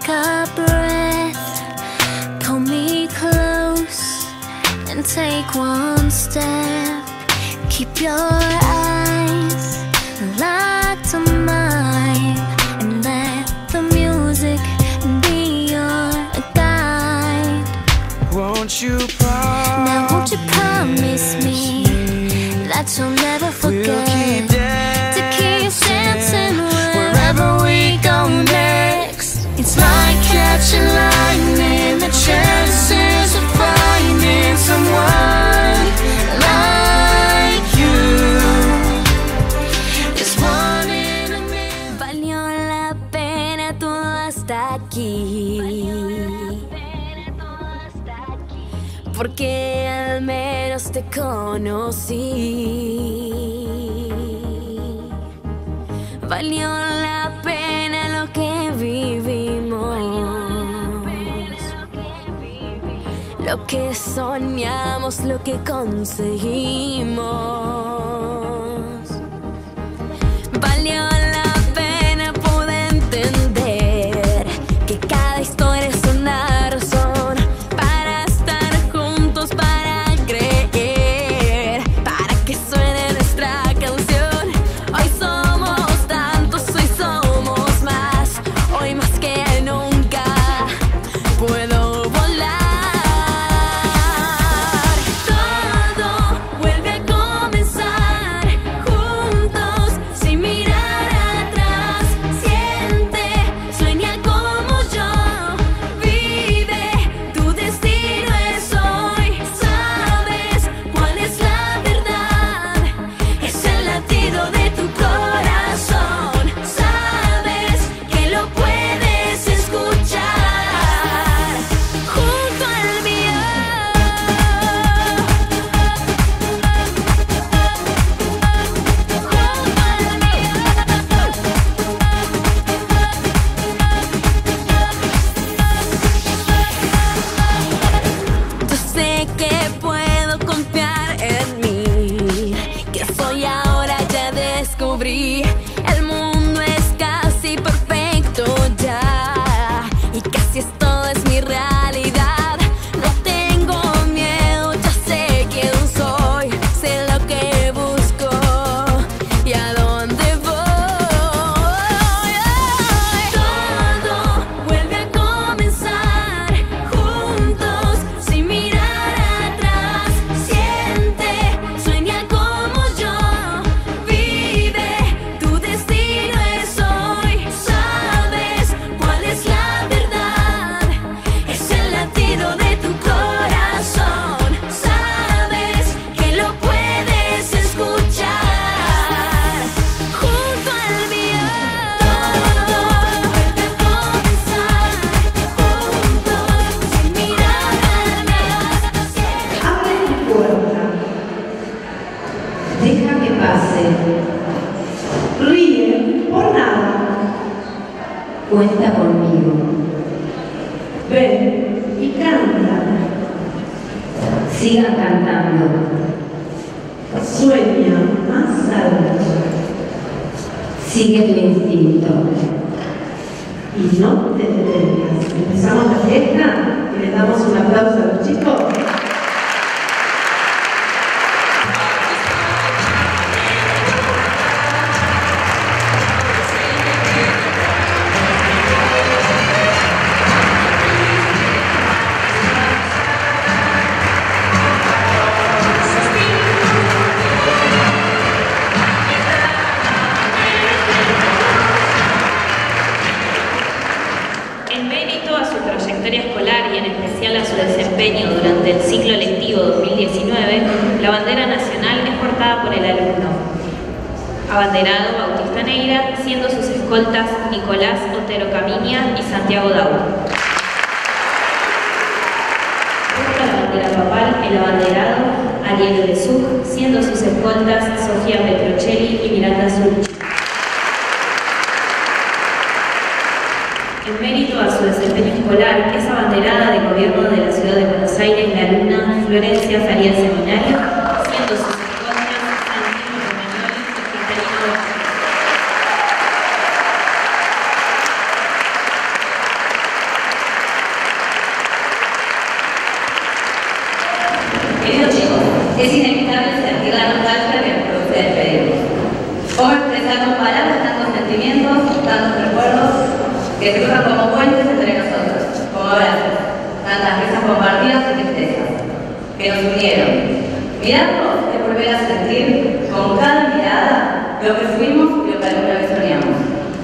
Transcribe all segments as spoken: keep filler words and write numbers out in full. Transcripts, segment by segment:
Take a breath, pull me close, and take one step. Keep your eyes locked on mine, and let the music be your guide. Won't you promise? Now won't you promise me that you'll never forget we'll keep to keep dancing wherever we go next? It's like catching lightning, the chances of finding someone like you is one in a million. Valió la pena todo hasta aquí, porque al menos te conocí. Valió la pena lo que vivimos, lo que soñamos, lo que conseguimos. Valió la pena poder entender que cada historia es una razón para estar juntos, para creer, para que suene nuestra canción. Hoy somos tantos, hoy somos más, hoy más que nunca puedo volar. Todo vuelve a comenzar juntos, sin mirar atrás. Siente, sueña como yo, vive, tu destino es hoy. Sabes cuál es la verdad, es el latido de tu corazón. Sabes que lo puedes escuchar junto al mío. Yo sé que puedo confiar en mí, que soy ahora, ya descubrí. El mundo es casi perfecto ya, y casi es todo es mi realidad. No tengo miedo, ya sé quién soy, sé lo que busco y a dónde voy. Todo vuelve a comenzar juntos, sin mirar atrás. Siente, sueña como yo, vive, tu destino es hoy. Sabes cuál es la verdad, es el latido de tu corazón. Sabes que lo puedes escuchar junto al mío. Todo vuelve a comenzar juntos, sin mirar atrás. Abre tu puerta, deja que pase, ríe por nada, cuenta conmigo, ven y canta, sigan cantando, sueña más alto, sigue tu instinto y no te detengas. Empezamos la fiesta y les damos un aplauso a los chicos. En mérito a su trayectoria escolar y en especial a su desempeño durante el ciclo lectivo dos mil diecinueve, la bandera nacional es portada por el alumno abanderado Bautista Neira, siendo sus escoltas Nicolás Otero Camiña y Santiago Dauro. Junto a la bandera papal, el abanderado Ariel Besug, siendo sus escoltas Sofía Petrocelli y Miranda Zurchi. En mérito a su desempeño escolar, es abanderada del Gobierno de la Ciudad de Buenos Aires la alumna Florencia Farías Seminario, siendo sus escoltas Santino Romagnoli y Catalina Ortiz. que se cruzan como puentes entre nosotros, como abrazos, tantas risas compartidas y tristezas, que nos unieron. Mirarnos es volver a sentir con cada mirada lo que fuimos y lo que alguna vez soñamos.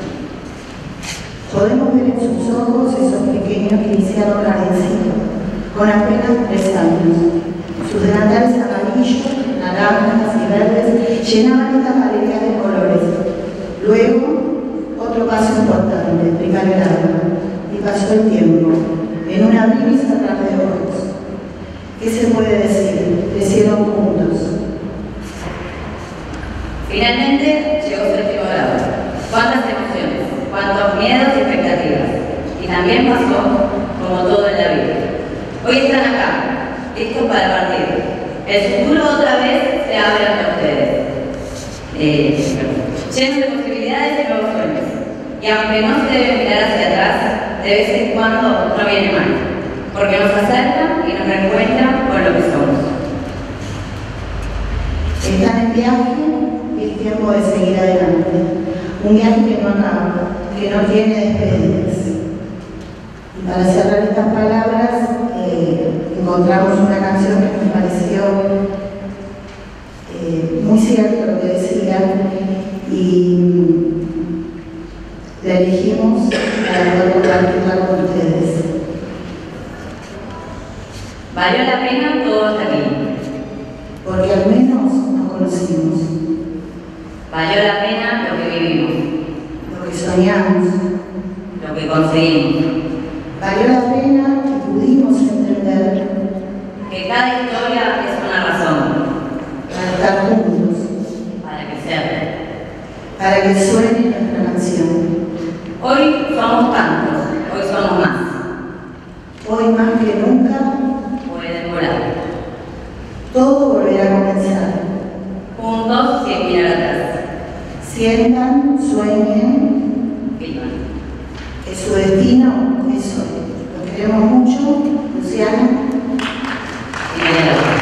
Podemos ver en sus ojos esos pequeños que iniciaron la vencida, con apenas tres años. Sus delantales amarillos, naranjas y verdes llenaban esta galería de colores. Luego, otro paso importante, explicar el alma, y pasó el tiempo, en un abrir y cerrar de ojos. ¿Qué se puede decir? Crecieron juntos. Finalmente llegó su séptimo grado. Cuántas emociones, cuántos miedos y expectativas. Y también pasó como todo en la vida. Hoy están acá, listos para partir. El futuro otra vez se abre ante ustedes. Eh, lleno de posibilidades y nuevos sueños. Y aunque no se debe mirar hacia atrás, de vez en cuando no viene mal, porque nos acerca y nos reencuentra con lo que somos. Están en viaje y es tiempo de seguir adelante. Un viaje que no acaba, que no tiene despedidas. Y para cerrar estas palabras, eh, encontramos una canción que nos pareció eh, muy cierto lo que decía, y la elegimos para poder compartirla con ustedes. Valió la pena todo hasta aquí. Porque al menos nos conocimos. Valió la pena lo que vivimos. Lo que soñamos. Lo que conseguimos. Valió la pena que pudimos entender que cada historia es una razón para estar juntos, para crecer, para que suene nuestra canción. Hoy somos tantos, hoy somos más. Hoy más que nunca pueden volar. Todo volverá a comenzar. Juntos sin mirar atrás. Sientan, sueñen, vivan. Que su destino es hoy. Los queremos mucho, Luciana. Y María.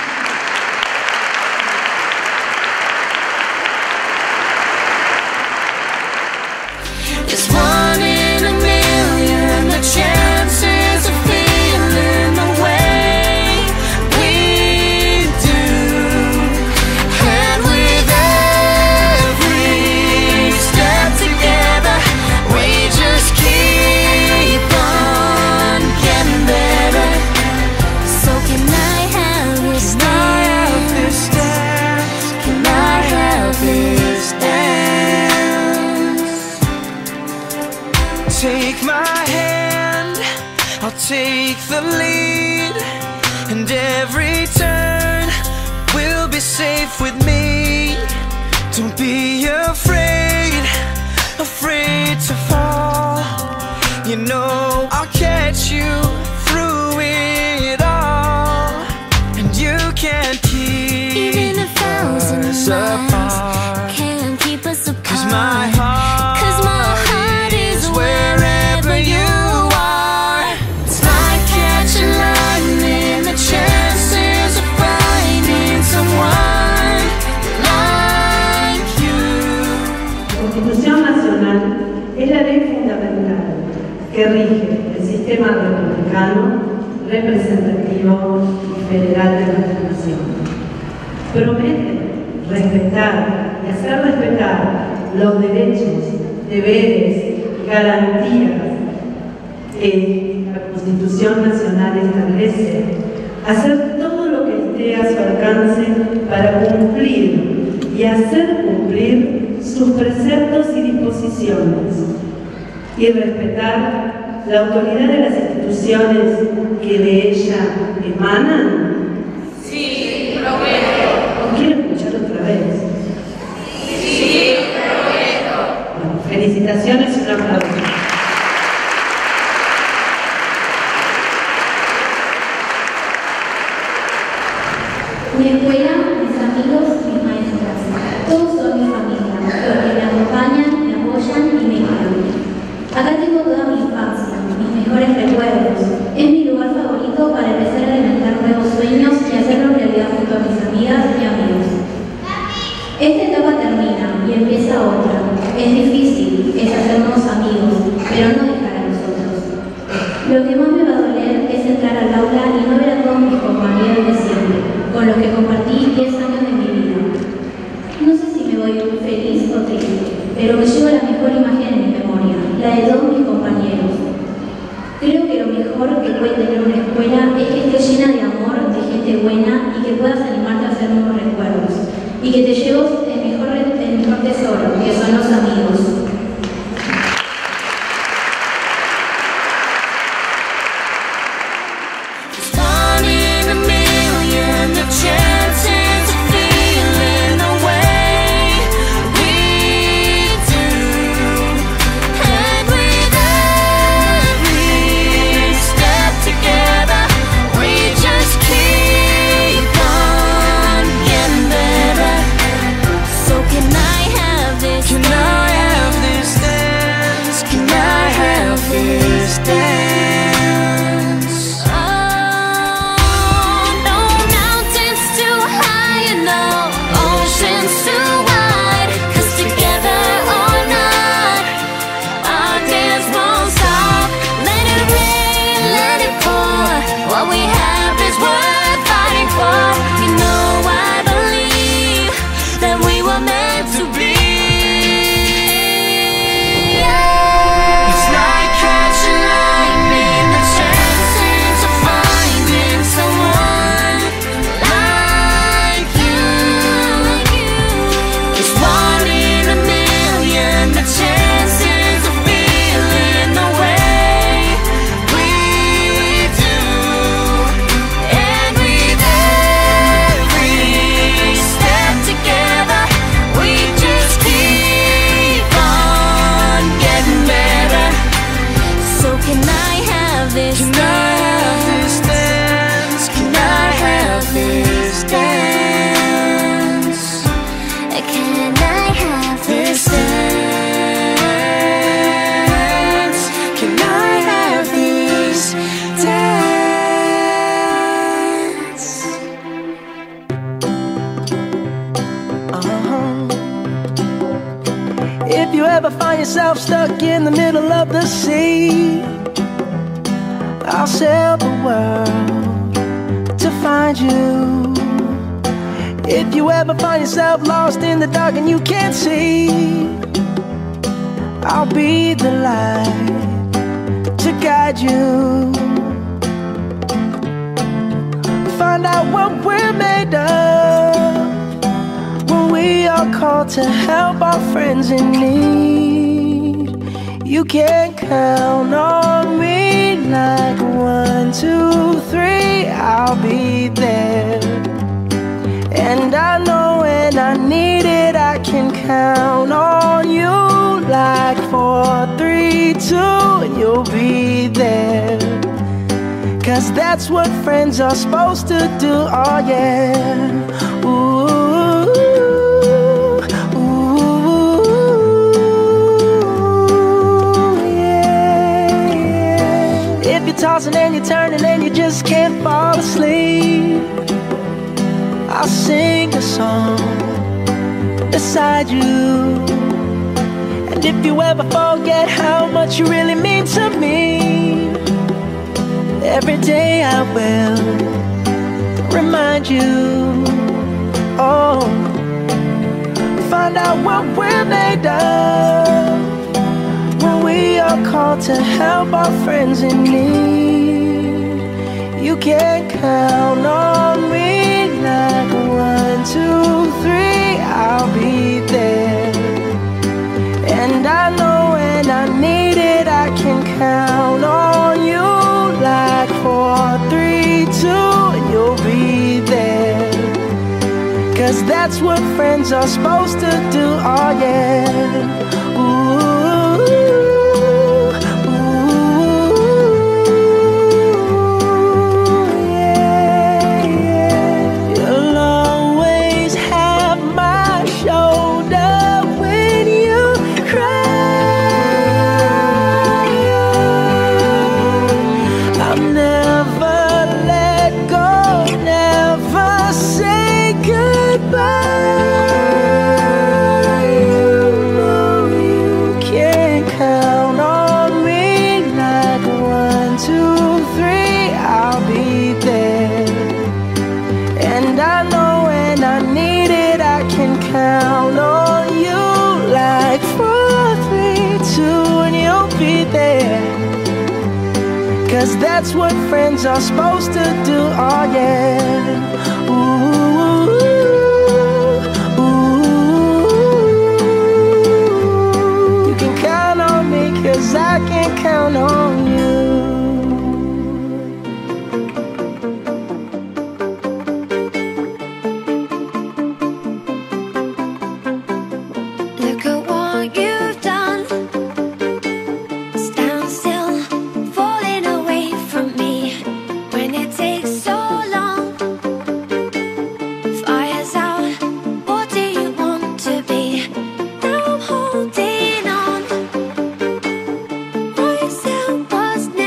It's one in a million, the chances of feeling the way we do. And with every step together, we just keep on getting better. So can I have this dance? Can I have this dance? Take my hand, I'll take the lead, and every turn will be safe with me. Don't be afraid, afraid to fall. You know I'll catch you through it all, and you can't keep Even a thousand us miles apart. can't keep us apart. 'Cause my heart, 'Cause my heart is wherever you are. It's like catching lightning, the chances of finding someone like you. La Constitución Nacional es la ley fundamental que rige el sistema republicano, representativo y federal de nuestra nación. Promete respetar y hacer respetar los derechos, deberes, garantías que la Constitución Nacional establece, hacer todo lo que esté a su alcance para cumplir y hacer cumplir sus preceptos y disposiciones, y respetar la autoridad de las instituciones que de ella emanan. Sí, prometo. ¿O quiero escuchar otra vez? Sí, prometo. Bueno, felicitaciones y un aplauso. Mi escuela, mis amigos, mis maestras, todos son mi familia, porque me acompañan, me apoyan y me guían. Acá tengo toda mi infancia, mis mejores recuerdos. Es mi lugar favorito para empezar a alimentar nuevos sueños y hacerlos realidad junto a mis amigas y amigos. Esta etapa termina y empieza otra. Es difícil, es hacer nuevos amigos, pero no worth fighting for. You know I believe that we were meant to be. If you ever find yourself stuck in the middle of the sea, I'll sail the world to find you. If you ever find yourself lost in the dark and you can't see, I'll be the light to guide you. Find out what we're made of when we are called to help our friends in need. You can count on me like one, two, three, I'll be there. And I know when I need it, I can count on you like four, three, two, and you'll be there. Cause that's what friends are supposed to do, oh yeah. Ooh, ooh, yeah, yeah. If you're tossing and you're turning and you just can't fall asleep, I'll sing a song beside you. And if you ever forget how much you really mean to me, every day I will remind you. Oh, find out what we're made of when we are called to help our friends in need. You can count on me like one, two, three, I'll be there. And I know when I need it, I can count on you like four, three, two, and you'll be there. Cause that's what friends are supposed to do, oh yeah. Ooh, ooh, yeah, yeah. You'll always have my shoulder when you cry. I'll never let go, never say goodbye. You know you can count on me like one, two, three, I'll be there. And I know when I need it, I can count on you like four, three, two, and you'll be there. Cause that's what friends are supposed to do, oh yeah. Ooh, ooh, you can count on me cause I can count on you. Look at what you've done. Stand still, falling away from me. When it takes so long, fire's out, what do you want to be? Now I'm holding on. What you said was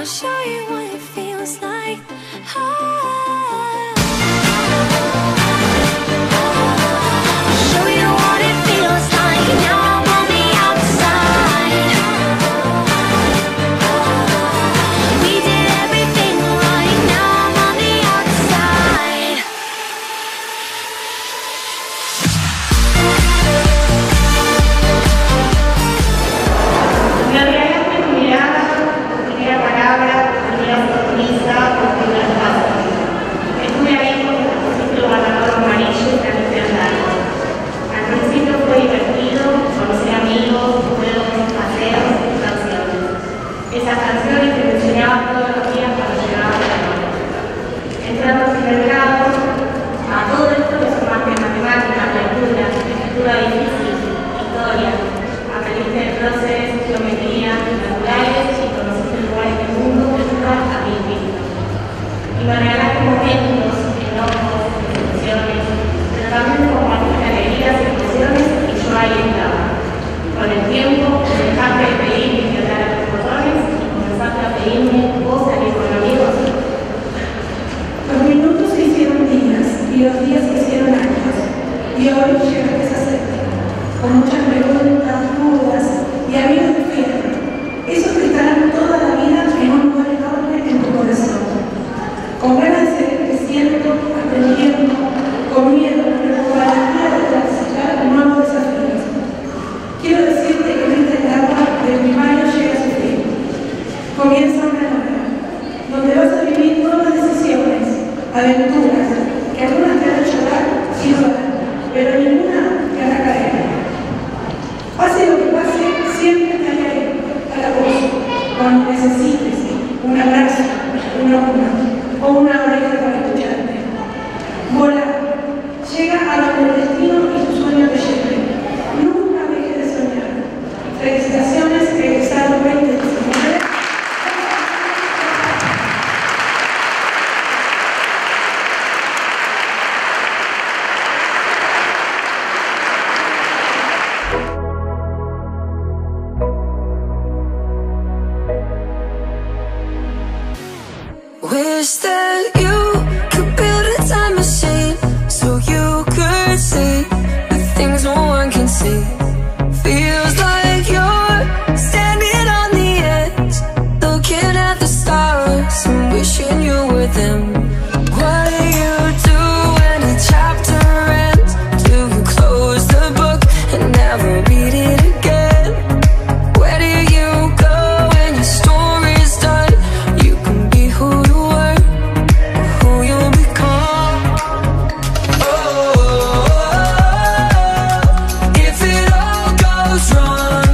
show you what it feels like. Oh. Show you what it feels like. Now I'm on the outside. We did everything right. Now I'm on the outside. Me agregaste tu mirada, tu primera palabra, tu primera sonrisa, tu primer paso. Estuve ahí con el ciclo ganador amarillo y saliste a andar. Al principio fue divertido, conocí amigos, juegos, paseos y canciones. Esas canciones que me enseñaban todos los días cuando llegaba la noche. Entramos en el grado, a todo esto que son más que matemáticas, lectura, escritura difícil, historia. Aprendiste de procesos, geometría, naturales y conociste lugares del mundo que nunca habías visto. Y me regalaste momentos, enojos, decepciones, pero también compartiste alegrías, impresiones y yo ahí estaba. Con el tiempo, dejaste de pedirme que hablara tus botones y comenzaste a pedirme vos salir con amigos. Los minutos se hicieron días y los días se hicieron años. Y hoy llegaste a ser con muchas preguntas, dudas y amigos de fe. Esos que estarán toda la vida en un lugar enorme en tu corazón. Con ganas de seguir creciendo, aprendiendo, con miedo, pero con valentía de transitar nuevos desafíos. Quiero decirte que esta etapa de primario llega a su fin. Comienza una nueva, donde vas a vivir nuevas decisiones, aventuras, que algunas te harán llorar y llorar, pero ninguna te hará caer. Pase lo que pase, siempre estaré ahí, a la voz, cuando necesites un abrazo, una mano o una oreja para escucharte. Vola, llega a donde el destino y tu sueño te lleven. Nunca dejes de soñar. Felicitaciones, egresado veinte diecinueve. Wish that you could build a time machine so you could see the things no one can see. Feels like you're standing on the edge, looking at the stars and wishing you were them. What do you do when a chapter ends? Do you close the book and never read it again? Where do you go when your story's done? You can be who you were, who you'll become. Oh, if it all goes wrong.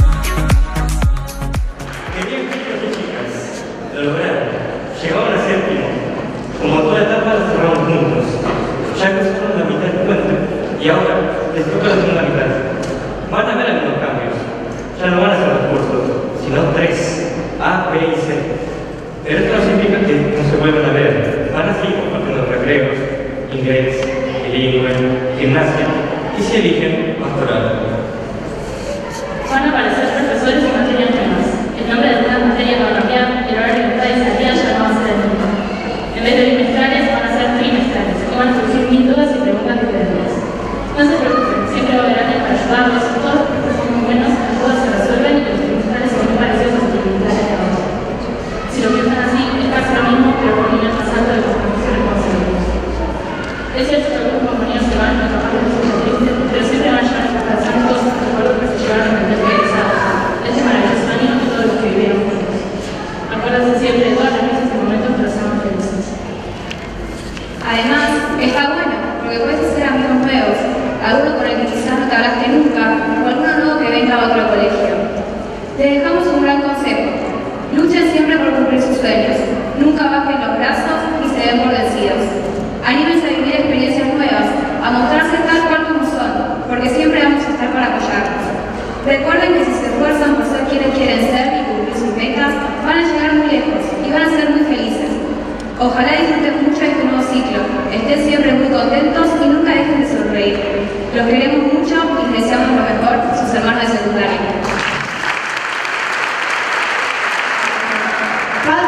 Qué bien, chicos y chicas, lo lograron. Llegaron al séptimo. Como toda etapa la cerramos juntos. Ya cruzaron la mitad del puente y ahora les toca la segunda mitad. Van a ver algunos cambios. Ya no van a ser dos cursos, sino tres, A, B y C. Pero esto no significa que no se vuelvan a ver. Van a seguir compartiendo recreos, inglés, bilingüe, gimnasia y si eligen, pastoral. Van a aparecer profesores y materias nuevas. El nombre de algunas materias va a cambiar y el horario de entrada y salida ya no va a ser el mismo. En vez de bimestrales van a ser trimestrales y van a surgir mil dudas y preguntas diferentes. No se preocupen, siempre va a haber alguien para ayudarlos. Todos los profesores son muy buenos, las dudas se resuelven y los trimestrales son muy parecidos a los trimestrales de ahora. Si lo piensan así, es casi lo mismo, pero con niños más altos de los profesores conseguidos. Es cierto que algunos compañeros se van a trabajar de sus tristes, pero siempre van a llevar estas canciones todos los recuerdos que se llevaron en el egresado. Este maravilloso año y todos los que vivieron juntos. Acuérdense siempre de todas las veces y momentos que los hagamos felices. Además, está bueno, porque puedes hacer amigos nuevos, alguno con el que quizás no te hablaste nunca, o alguno nuevo que venga a otro colegio. Les dejamos un gran consejo. Luchen siempre por cumplir sus sueños. Nunca bajen los brazos y se den por vencidos. Anímense a vivir experiencias nuevas, a mostrarse tal cual como son, porque siempre vamos a estar para apoyarlos. Recuerden que si se esfuerzan por ser quienes quieren ser y cumplir sus metas, van a llegar muy lejos y van a ser muy felices. Ojalá disfruten mucho este nuevo ciclo, estén siempre muy contentos y nunca dejen de sonreír. Los queremos mucho y les deseamos lo mejor, sus hermanos de secundaria.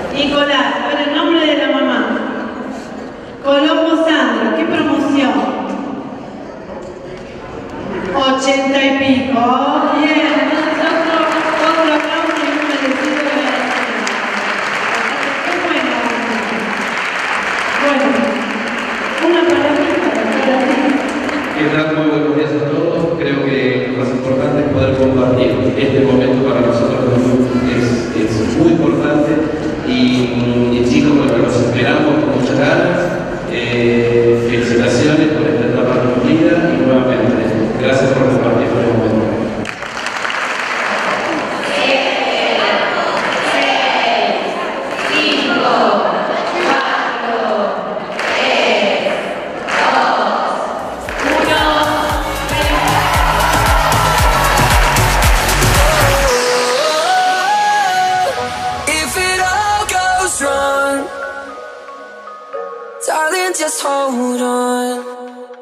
Nicolás, a ver el nombre de la mamá. Colombo Sandra, ¿qué promoción? Ochenta y pico. Oh, bien, entonces otro, otro aplauso y un merecido agradecimiento. Qué bueno. Bueno, una palabrita para ti. ¿Qué tal? Muy buenos días a todos. Creo que lo más importante es poder compartir este momento para nosotros es, es muy importante y, y chicos, bueno, los esperamos con muchas ganas. Eh, felicitaciones por esta etapa cumplida y nuevamente gracias por compartir por el momento. Darling, just hold on.